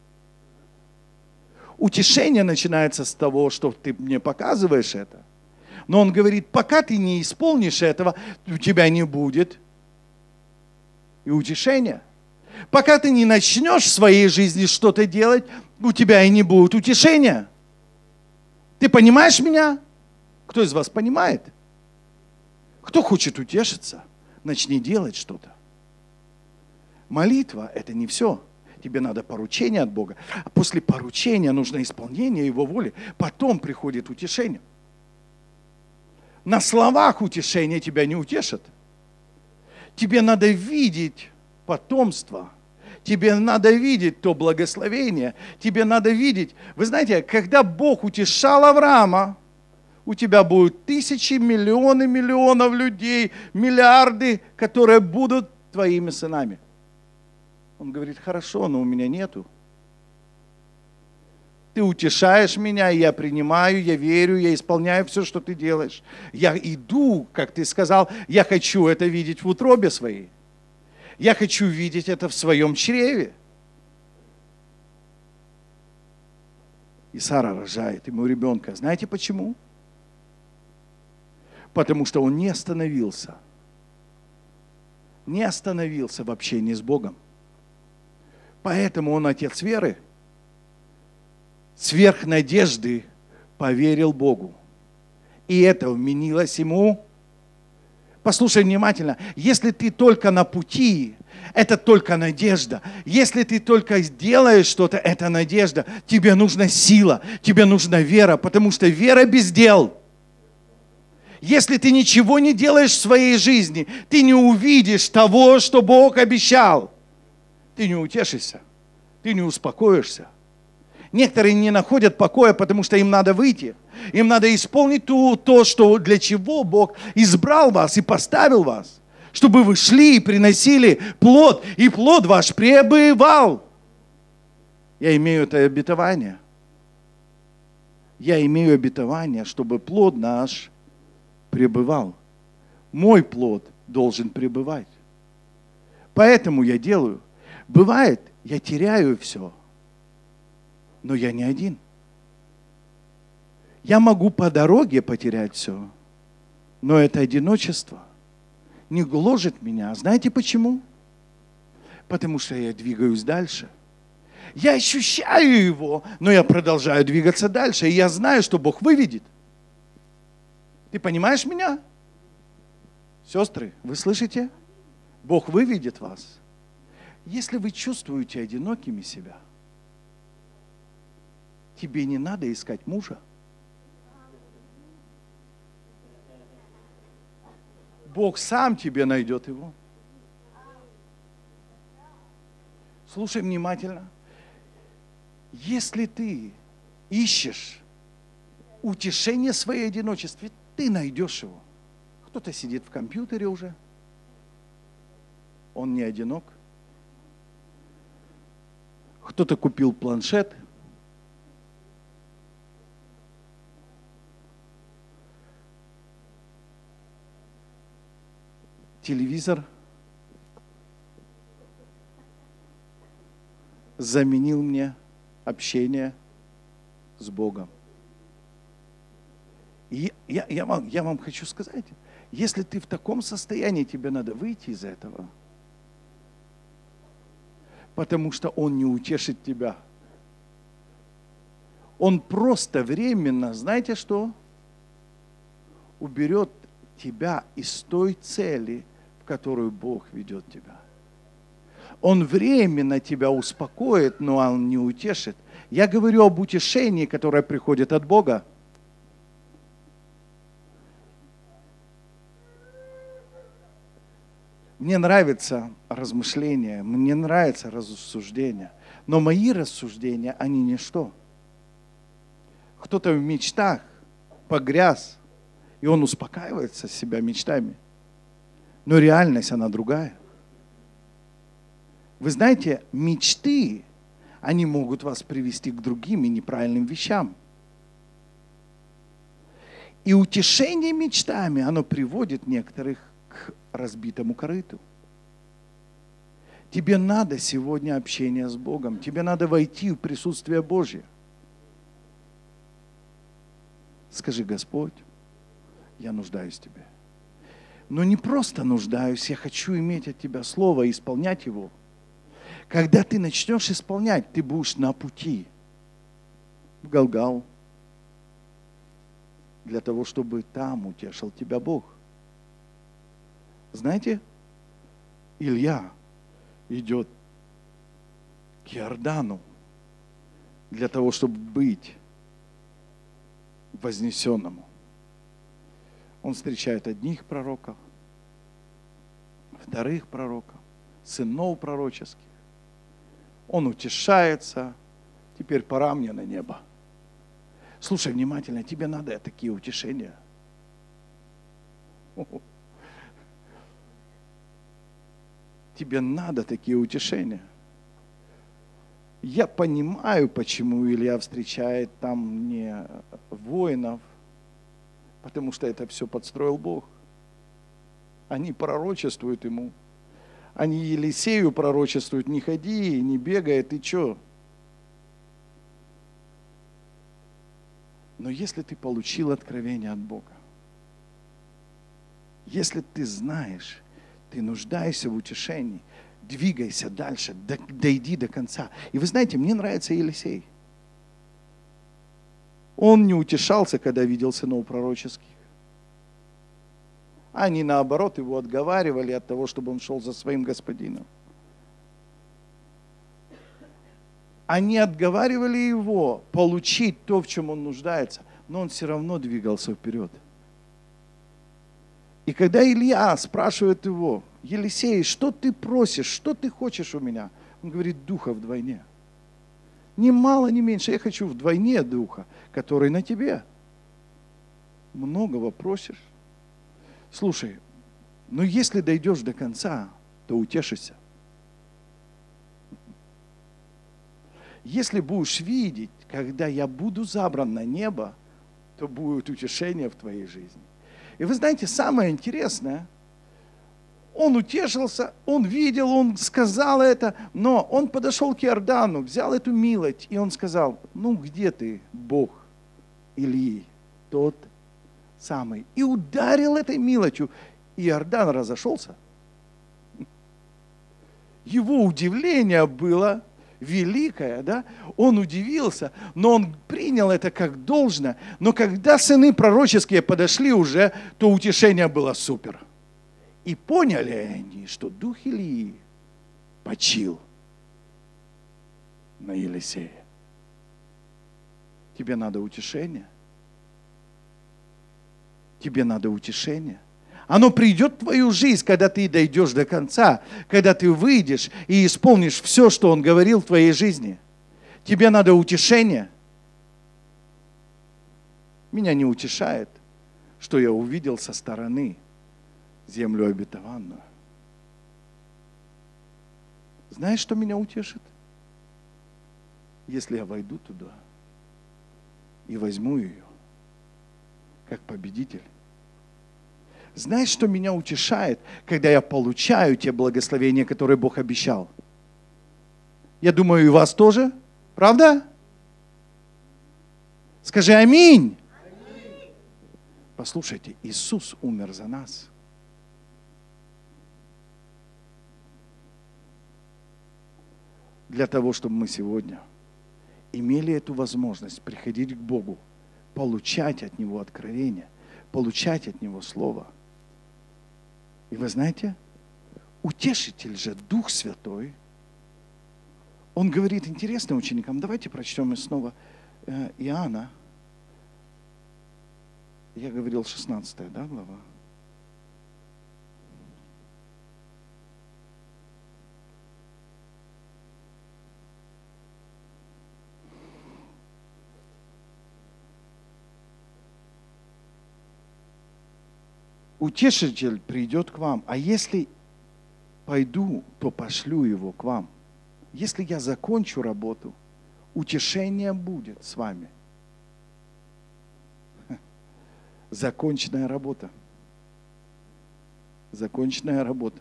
Утешение начинается с того, что ты мне показываешь это. Но он говорит: пока ты не исполнишь этого, у тебя не будет и утешения. Пока ты не начнешь в своей жизни что-то делать, у тебя и не будет утешения. Ты понимаешь меня? Кто из вас понимает? Кто хочет утешиться, начни делать что-то. Молитва – это не все. Тебе надо поручение от Бога. А после поручения нужно исполнение Его воли. Потом приходит утешение. На словах утешение тебя не утешит. Тебе надо видеть потомство. Тебе надо видеть то благословение. Тебе надо видеть. Вы знаете, когда Бог утешал Авраама, у тебя будут тысячи, миллионы, миллионов людей, миллиарды, которые будут твоими сынами. Он говорит: хорошо, но у меня нету. Ты утешаешь меня, я принимаю, я верю, я исполняю все, что ты делаешь. Я иду, как ты сказал, я хочу это видеть в утробе своей. Я хочу видеть это в своем чреве. И Сара рожает ему ребенка. Знаете почему? Потому что он не остановился. Не остановился в общении с Богом. Поэтому он отец веры. Сверх надежды поверил Богу. И это вменилось ему. Послушай внимательно. Если ты только на пути, это только надежда. Если ты только сделаешь что-то, это надежда. Тебе нужна сила, тебе нужна вера, потому что вера без дел. Если ты ничего не делаешь в своей жизни, ты не увидишь того, что Бог обещал. Ты не утешишься, ты не успокоишься. Некоторые не находят покоя, потому что им надо выйти. Им надо исполнить то, то, что для чего Бог избрал вас и поставил вас. Чтобы вы шли и приносили плод, и плод ваш пребывал. Я имею это обетование. Я имею обетование, чтобы плод наш пребывал. Мой плод должен пребывать. Поэтому я делаю. Бывает, я теряю все. Но я не один. Я могу по дороге потерять все, но это одиночество не гложет меня. Знаете почему? Потому что я двигаюсь дальше. Я ощущаю его, но я продолжаю двигаться дальше. И я знаю, что Бог выведет. Ты понимаешь меня? Сестры, вы слышите? Бог выведет вас. Если вы чувствуете одинокими себя, тебе не надо искать мужа. Бог сам тебе найдет его. Слушай внимательно. Если ты ищешь утешение в своей одиночестве, ты найдешь его. Кто-то сидит в компьютере уже. Он не одинок. Кто-то купил планшет. Телевизор заменил мне общение с Богом. И я, я, вам, я вам хочу сказать, если ты в таком состоянии, тебе надо выйти из этого. Потому что Он не утешит тебя. Он просто временно, знаете что? Уберет тебя из той цели, в которую Бог ведет тебя. Он временно тебя успокоит, но Он не утешит. Я говорю об утешении, которое приходит от Бога. Мне нравится размышление, мне нравится рассуждение, но мои рассуждения, они ничто. Кто-то в мечтах погряз, и он успокаивается себя мечтами. Но реальность, она другая. Вы знаете, мечты, они могут вас привести к другим и неправильным вещам. И утешение мечтами, оно приводит некоторых к разбитому корыту. Тебе надо сегодня общение с Богом. Тебе надо войти в присутствие Божье. Скажи: Господь, я нуждаюсь в Тебе. Но не просто нуждаюсь, я хочу иметь от Тебя слово и исполнять его. Когда ты начнешь исполнять, ты будешь на пути в Галгал, для того, чтобы там утешил тебя Бог. Знаете, Илья идет к Иордану для того, чтобы быть вознесенному. Он встречает одних пророков, вторых пророков, сынов пророческих. Он утешается. Теперь пора мне на небо. Слушай внимательно, тебе надо такие утешения. Тебе надо такие утешения. Я понимаю, почему Илья встречает там не воинов, потому что это все подстроил Бог. Они пророчествуют ему. Они Елисею пророчествуют: не ходи, не бегай, ты что? Но если ты получил откровение от Бога, если ты знаешь, ты нуждаешься в утешении, двигайся дальше, дойди до конца. И вы знаете, мне нравится Елисей. Он не утешался, когда видел сынов пророческих. Они, наоборот, его отговаривали от того, чтобы он шел за своим господином. Они отговаривали его получить то, в чем он нуждается, но он все равно двигался вперед. И когда Илья спрашивает его: Елисей, что ты просишь, что ты хочешь у меня? Он говорит: духа вдвойне. Ни мало, ни меньше. Я хочу вдвойне духа, который на тебе. Многого просишь. Слушай, ну если дойдешь до конца, то утешишься. Если будешь видеть, когда я буду забран на небо, то будет утешение в твоей жизни. И вы знаете, самое интересное, он утешился, он видел, он сказал это, но он подошел к Иордану, взял эту милость, и он сказал: ну где ты, Бог Ильи? тот самый. И ударил этой мелочью, и Иордан разошелся. Его удивление было великое, да? Он удивился, но он принял это как должное. Но когда сыны пророческие подошли уже, то утешение было супер. И поняли они, что дух Илии почил на Елисея. Тебе надо утешение. Тебе надо утешение. Оно придет в твою жизнь, когда ты дойдешь до конца, когда ты выйдешь и исполнишь все, что Он говорил в твоей жизни. Тебе надо утешение. Меня не утешает, что я увидел со стороны землю обетованную. Знаешь, что меня утешит? Если я войду туда и возьму ее как победитель. Знаешь, что меня утешает, когда я получаю те благословения, которые Бог обещал? Я думаю, и вас тоже. Правда? Скажи аминь. Аминь. Послушайте, Иисус умер за нас. Для того, чтобы мы сегодня имели эту возможность приходить к Богу, получать от Него откровение, получать от Него Слово. И вы знаете, утешитель же, Дух Святой, Он говорит интересным ученикам, давайте прочтем и снова э, Иоанна. Я говорил шестнадцатая, да, глава? Утешитель придет к вам, а если пойду, то пошлю его к вам. Если я закончу работу, утешение будет с вами. Законченная работа. Законченная работа.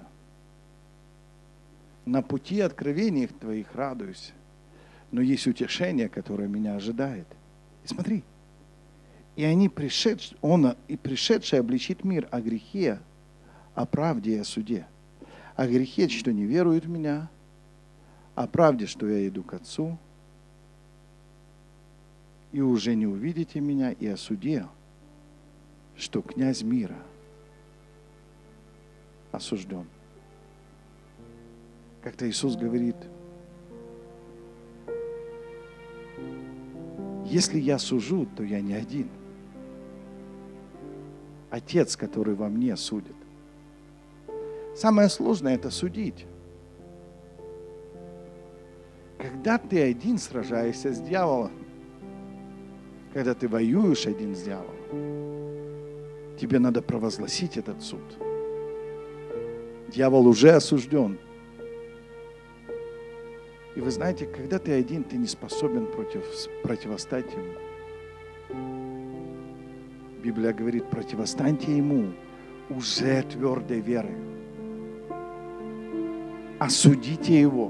На пути откровений твоих радуюсь, но есть утешение, которое меня ожидает. И смотри, и они пришедшие, он и пришедший обличит мир о грехе, о правде и о суде. О грехе, что не веруют в меня, о правде, что я иду к Отцу, и уже не увидите меня, и о суде, что князь мира осужден. Как-то Иисус говорит, если я сужу, то я не один. Отец, который во мне судит. Самое сложное – это судить. Когда ты один сражаешься с дьяволом, когда ты воюешь один с дьяволом, тебе надо провозгласить этот суд. Дьявол уже осужден. И вы знаете, когда ты один, ты не способен против, противостать ему. Библия говорит, противостаньте ему уже твердой верой. Осудите его.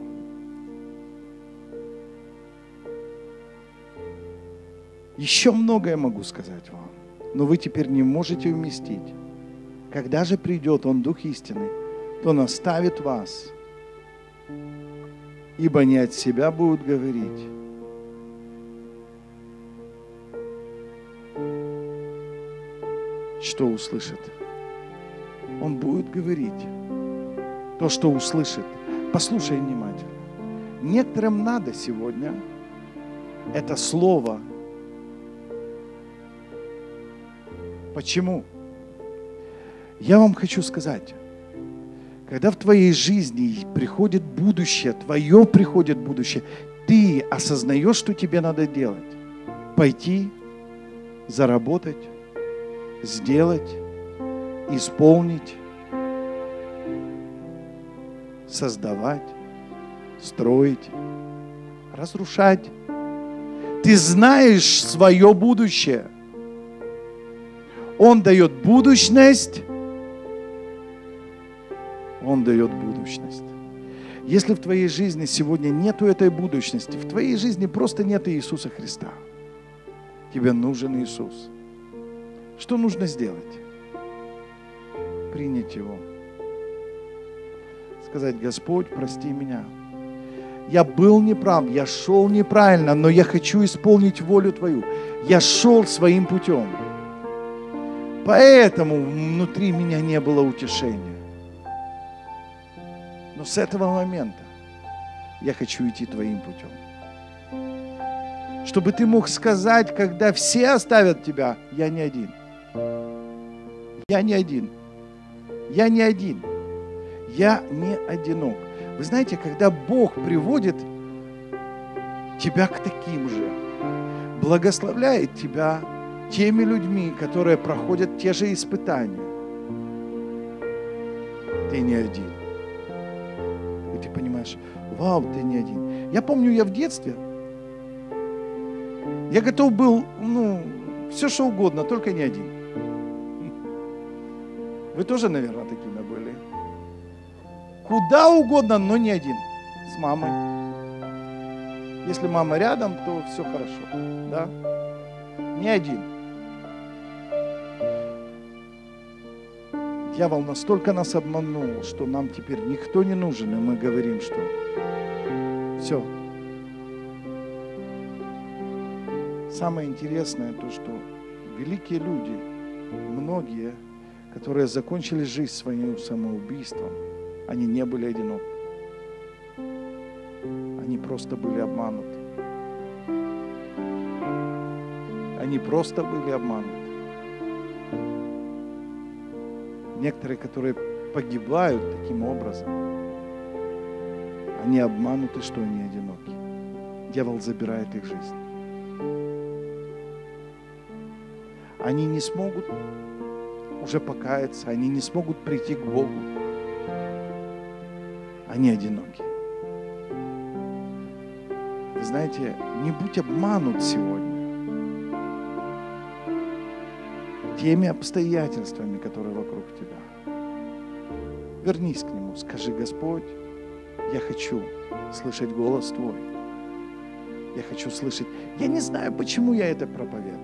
Еще многое могу сказать вам, но вы теперь не можете вместить. Когда же придет Он, Дух истины, то наставит вас, ибо не от себя будут говорить. Что услышит? Он будет говорить то, что услышит. Послушай внимательно. Некоторым надо сегодня это слово. Почему? Я вам хочу сказать, когда в твоей жизни приходит будущее, твое приходит будущее, ты осознаешь, что тебе надо делать. Пойти, заработать, сделать, исполнить, создавать, строить, разрушать. Ты знаешь свое будущее. Он дает будущность. Он дает будущность. Если в твоей жизни сегодня нету этой будущности, в твоей жизни просто нет Иисуса Христа. Тебе нужен Иисус. Что нужно сделать? Принять Его. Сказать: Господь, прости меня. Я был неправ, я шел неправильно, но я хочу исполнить волю Твою. Я шел своим путем. Поэтому внутри меня не было утешения. Но с этого момента я хочу идти Твоим путем. Чтобы Ты мог сказать, когда все оставят Тебя: я не один. Я не один. Я не один. Я не одинок. Вы знаете, когда Бог приводит тебя к таким же, благословляет тебя теми людьми, которые проходят те же испытания, ты не один. И ты понимаешь: вау, ты не один. Я помню, я в детстве, я готов был, ну, все что угодно, только не один. Вы тоже, наверное, такими были. Куда угодно, но не один. С мамой. Если мама рядом, то все хорошо. Да? Не один. Дьявол настолько нас обманул, что нам теперь никто не нужен, и мы говорим, что все. Самое интересное то, что великие люди, многие, которые закончили жизнь своим самоубийством, они не были одиноки. Они просто были обмануты. Они просто были обмануты. Некоторые, которые погибают таким образом, они обмануты, что они одиноки. Дьявол забирает их жизнь. Они не смогут уже покаяться, они не смогут прийти к Богу. Они одиноки. Вы знаете, не будь обманут сегодня теми обстоятельствами, которые вокруг тебя. Вернись к Нему, скажи: Господь, я хочу слышать голос Твой. Я хочу слышать. Я не знаю, почему я это проповедую,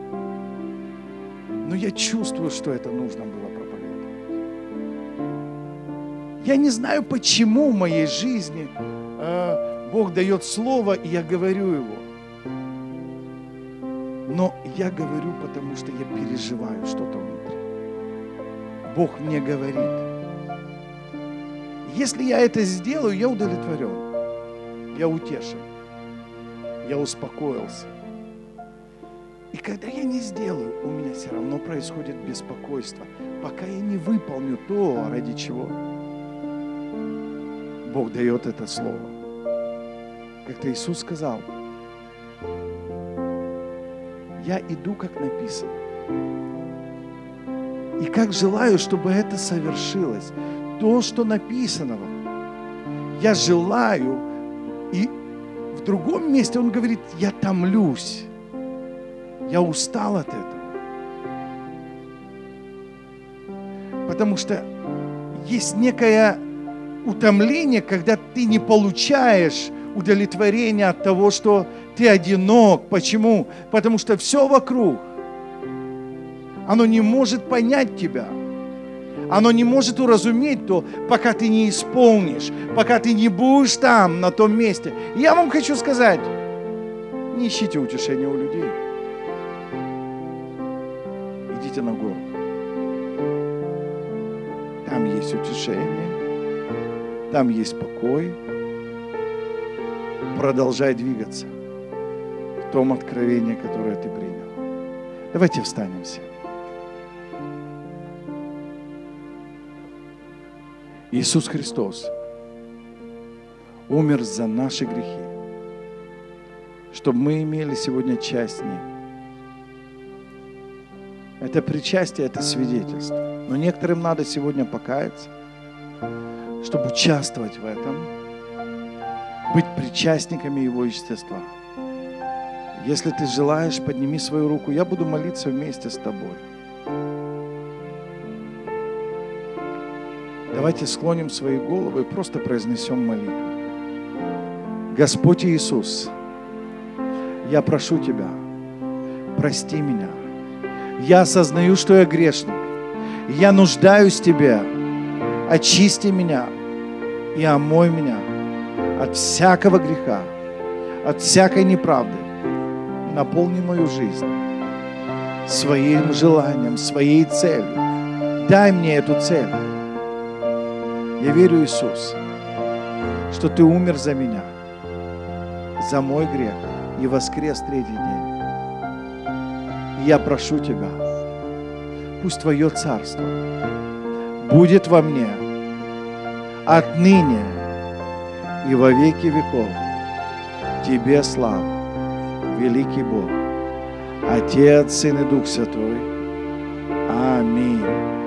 но я чувствую, что это нужно было проповедовать. Я не знаю, почему в моей жизни э, Бог дает слово, и я говорю его. Но я говорю, потому что я переживаю что-то внутри. Бог мне говорит. Если я это сделаю, я удовлетворен. Я утешен. Я успокоился. И когда я не сделаю, у меня все равно происходит беспокойство, пока я не выполню то, ради чего Бог дает это слово. Как-то Иисус сказал: я иду, как написано. И как желаю, чтобы это совершилось. То, что написано вам. Я желаю. И в другом месте Он говорит: я томлюсь. Я устал от этого. Потому что есть некое утомление, когда ты не получаешь удовлетворения от того, что ты одинок. Почему? Потому что все вокруг, оно не может понять тебя. Оно не может уразуметь то, пока ты не исполнишь, пока ты не будешь там, на том месте. И я вам хочу сказать, не ищите утешения у людей. Идите на гору. Там есть утешение, там есть покой. Продолжай двигаться в том откровении, которое ты принял. Давайте встанем все. Иисус Христос умер за наши грехи, чтобы мы имели сегодня часть в ней. Это причастие, это свидетельство. Но некоторым надо сегодня покаяться, чтобы участвовать в этом, быть причастниками Его естества. Если ты желаешь, подними свою руку, я буду молиться вместе с тобой. Давайте склоним свои головы и просто произнесем молитву. Господь Иисус, я прошу Тебя, прости меня. Я осознаю, что я грешник. Я нуждаюсь в Тебе. Очисти меня и омой меня от всякого греха, от всякой неправды. Наполни мою жизнь своим желанием, своей целью. Дай мне эту цель. Я верю, Иисус, что Ты умер за меня, за мой грех и воскрес третий день. И я прошу Тебя, пусть Твое Царство будет во мне отныне и во веки веков. Тебе слава, великий Бог, Отец, Сын и Дух Святой. Аминь.